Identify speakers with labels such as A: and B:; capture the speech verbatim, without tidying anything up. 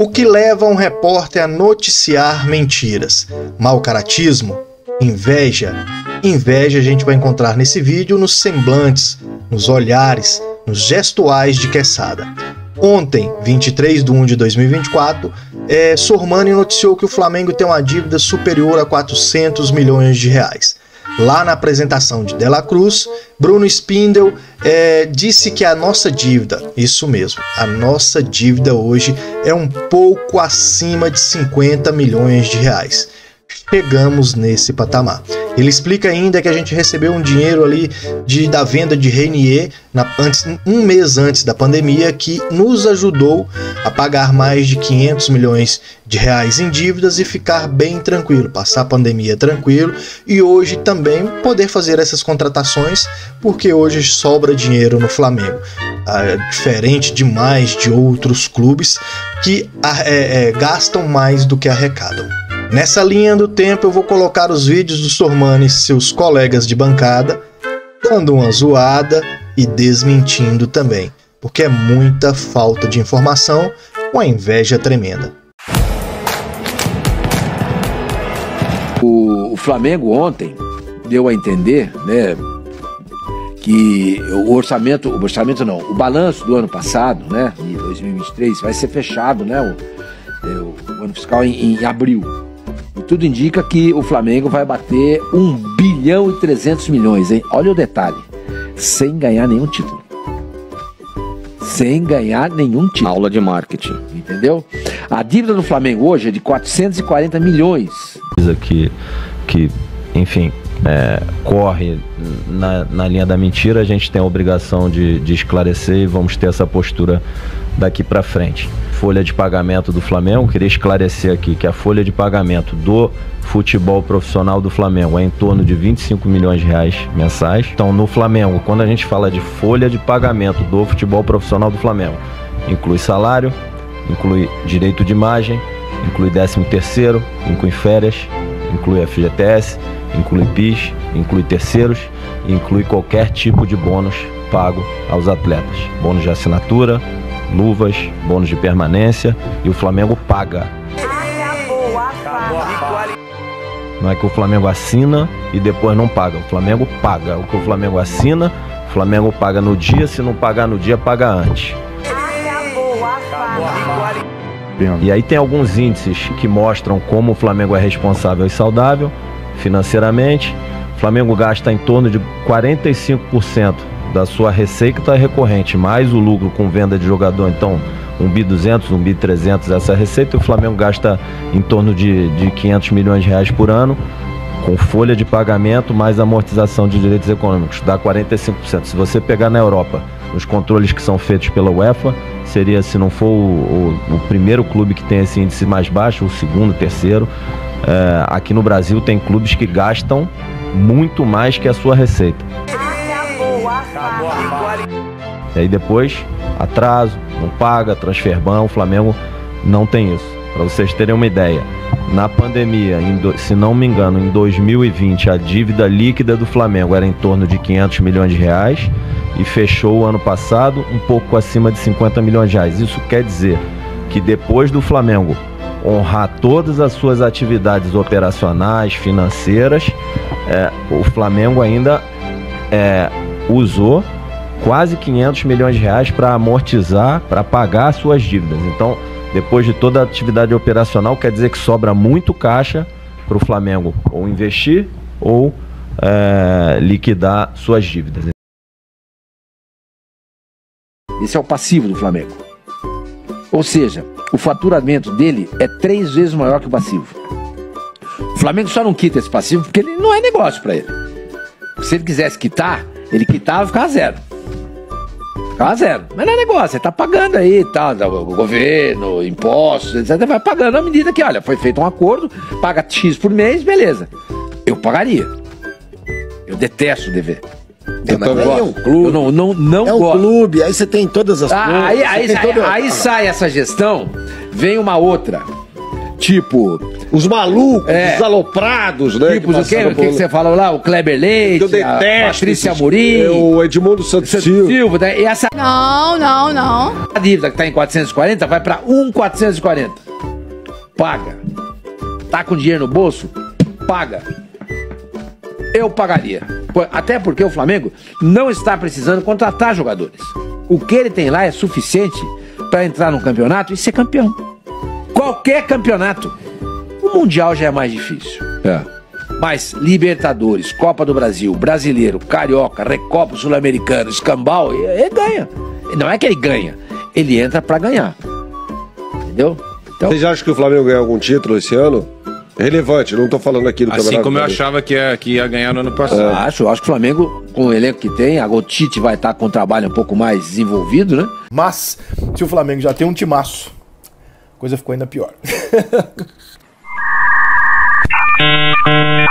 A: O que leva um repórter a noticiar mentiras? Mau caratismo? Inveja? Inveja a gente vai encontrar nesse vídeo nos semblantes, nos olhares, nos gestuais de Quesada. Ontem, vinte e três de um de dois mil e vinte e quatro, é, Sormani noticiou que o Flamengo tem uma dívida superior a quatrocentos milhões de reais. Lá na apresentação de Dela Cruz, Bruno Spindel é, disse que a nossa dívida, isso mesmo, a nossa dívida hoje é um pouco acima de cinquenta milhões de reais. Chegamos nesse patamar. Ele explica ainda que a gente recebeu um dinheiro ali de, da venda de Renier na, antes, um mês antes da pandemia, que nos ajudou a pagar mais de quinhentos milhões de reais em dívidas e ficar bem tranquilo, passar a pandemia tranquilo e hoje também poder fazer essas contratações, porque hoje sobra dinheiro no Flamengo. Ah, diferente demais de outros clubes que é, é, gastam mais do que arrecadam. Nessa linha do tempo eu vou colocar os vídeos do Sormani e seus colegas de bancada dando uma zoada e desmentindo também, porque é muita falta de informação com a inveja tremenda.
B: O, o Flamengo ontem deu a entender, né, que o orçamento, o orçamento não, o balanço do ano passado, né, de dois mil e vinte e três, vai ser fechado, né, o, o, o ano fiscal em, em abril. E tudo indica que o Flamengo vai bater um bilhão e trezentos milhões, hein? Olha o detalhe, sem ganhar nenhum título. Sem ganhar nenhum título.
C: Aula de marketing.
B: Entendeu? A dívida do Flamengo hoje é de quatrocentos e quarenta milhões.
D: Que, que enfim, é, corre na, na linha da mentira, a gente tem a obrigação de, de esclarecer e vamos ter essa postura daqui para frente. Folha de pagamento do Flamengo, queria esclarecer aqui que a folha de pagamento do futebol profissional do Flamengo é em torno de vinte e cinco milhões de reais mensais. Então, no Flamengo, quando a gente fala de folha de pagamento do futebol profissional do Flamengo, inclui salário, inclui direito de imagem, inclui décimo terceiro, inclui férias, inclui F G T S, inclui P I S, inclui terceiros e inclui qualquer tipo de bônus pago aos atletas. Bônus de assinatura, luvas, bônus de permanência, e o Flamengo paga. Não é que o Flamengo assina e depois não paga. O Flamengo paga. O que o Flamengo assina, o Flamengo paga no dia. Se não pagar no dia, paga antes. E aí tem alguns índices que mostram como o Flamengo é responsável e saudável financeiramente. O Flamengo gasta em torno de quarenta e cinco por cento da sua receita recorrente, mais o lucro com venda de jogador, então um bi duzentos, um bi trezentos essa receita. O Flamengo gasta em torno de, de quinhentos milhões de reais por ano, com folha de pagamento mais amortização de direitos econômicos, dá quarenta e cinco por cento. Se você pegar na Europa, os controles que são feitos pela UEFA, seria, se não for o, o, o primeiro clube que tem esse índice mais baixo, o segundo, terceiro. É, aqui no Brasil tem clubes que gastam muito mais que a sua receita. E aí depois, atraso, não paga, transferban, o Flamengo não tem isso. Para vocês terem uma ideia, na pandemia, em do, se não me engano, em dois mil e vinte, a dívida líquida do Flamengo era em torno de quinhentos milhões de reais e fechou o ano passado um pouco acima de cinquenta milhões de reais. Isso quer dizer que depois do Flamengo honrar todas as suas atividades operacionais, financeiras, é, o Flamengo ainda é, usou quase quinhentos milhões de reais para amortizar, para pagar as suas dívidas. Então, depois de toda a atividade operacional, quer dizer que sobra muito caixa para o Flamengo ou investir ou é, liquidar suas dívidas.
B: Esse é o passivo do Flamengo. Ou seja, o faturamento dele é três vezes maior que o passivo. O Flamengo só não quita esse passivo porque ele não é negócio para ele. Se ele quisesse quitar, ele quitava e ficava zero. Ficava zero. Mas não é negócio, ele tá pagando aí, tá, o governo, impostos, etcétera. Vai pagando à medida que, olha, foi feito um acordo, paga X por mês, beleza. Eu pagaria. Eu detesto dever.
E: Eu mas aí é um clube.
B: Eu não, não, não
E: é um
B: gosto.
E: clube, aí você tem todas as
B: ah,
E: coisas.
B: Aí, aí, aí,
E: todo...
B: aí sai essa gestão, vem uma outra. Tipo...
E: Os malucos,
B: É.
E: os aloprados, né?
B: Tipo, o que,
E: passaram
B: o que, que
E: por-
B: você falou lá? O Kleber Leite,
E: Eu detesto
B: a Patrícia
E: esses-
B: Amorim,
E: é, o Edmundo Santos
B: Santos
E: Silva.
B: Silva, né? E essa
C: Não, não, não.
B: dívida que tá em quatrocentos e quarenta vai pra um mil quatrocentos e quarenta. Paga. Tá com dinheiro no bolso? Paga. Eu pagaria. Pô, até porque o Flamengo não está precisando contratar jogadores. O que ele tem lá é suficiente para entrar no campeonato e ser campeão. Qualquer campeonato. O Mundial já é mais difícil.
E: É.
B: Mas Libertadores, Copa do Brasil, Brasileiro, Carioca, Recopa Sul-Americano, Escambau, ele, ele ganha. Não é que ele ganha, ele entra pra ganhar. Entendeu? Então,
E: Vocês acham que o Flamengo ganha algum título esse ano? Relevante, não tô falando aqui do
F: Assim
E: Campeonato
F: como eu
E: Brasileiro.
F: achava que ia, que ia ganhar no ano passado.
B: eu acho, eu acho que o Flamengo, com o elenco que tem, a Tite vai estar com um trabalho um pouco mais desenvolvido, né?
G: Mas, se o Flamengo já tem um timaço, a coisa ficou ainda pior.